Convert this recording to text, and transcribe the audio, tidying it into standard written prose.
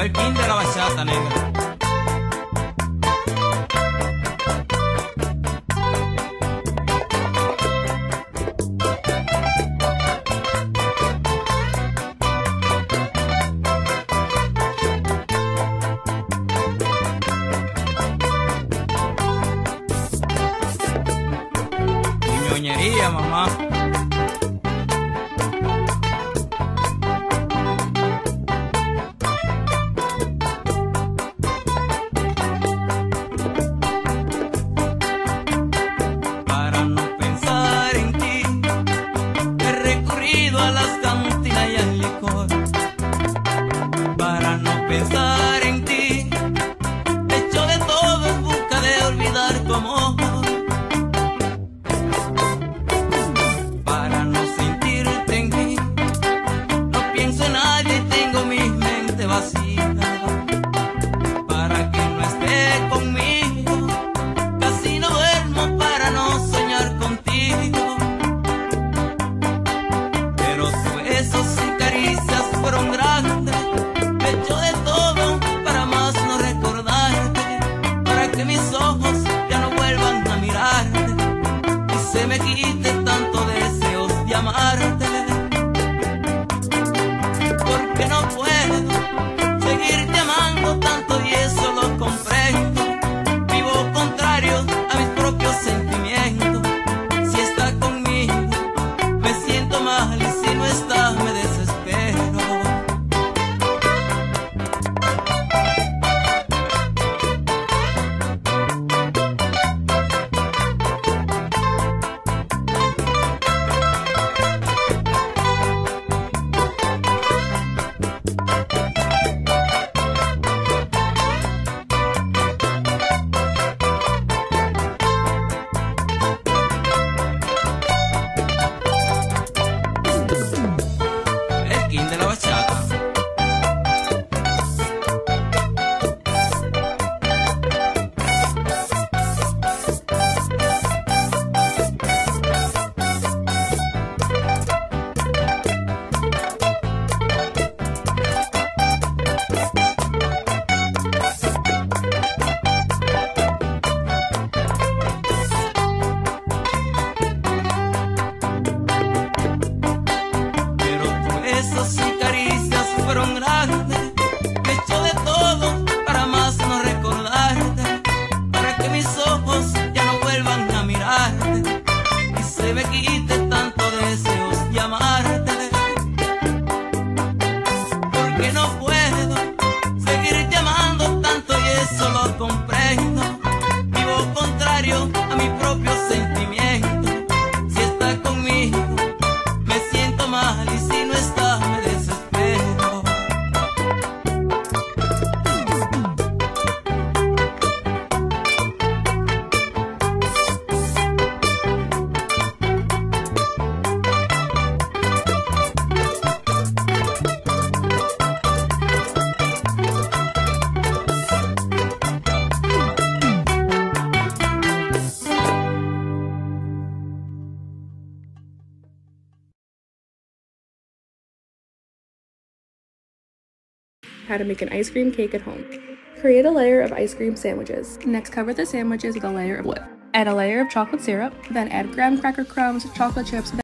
Llegó el king de la bachata negra. Mi ñoñería, mamá. Para no pensar en ti, he recurrido a las cantinas y al licor. Para no pensar en ti, he hecho de todo en busca de olvidar tu amor. Para no sentirte en mí, no pienso en nadie y tengo mi mente vacía. Para que no esté conmigo, casi no duermo para no soñar contigo. Pero tus besos y caricias fueron grandes, he hecho de todo para más no recordarte, para que mis ojos ya no vuelvan a mirarte y se me quite tanto deseos de amarte. Porque no puedo seguirte amando tanto y eso lo comprendo. Vivo contrario a mis propios sentimientos. Si estás conmigo me siento mal y si no estás me desespero. El king de la bachata. Pero tus besos y caricias fueron grandes, he hecho de todo para más no recordarte, para que mis ojos ya no vuelvan a mirarte y se me quite tanto deseos de amarte. Porque no puedo seguir llamando tanto y eso lo comprendo. Vivo contrario a mi propio sentimiento. Si estás conmigo me siento mal y si no estás me desespero. How to make an ice cream cake at home. Create a layer of ice cream sandwiches. Next, cover the sandwiches with a layer of wood. Add a layer of chocolate syrup, then add graham cracker crumbs, chocolate chips,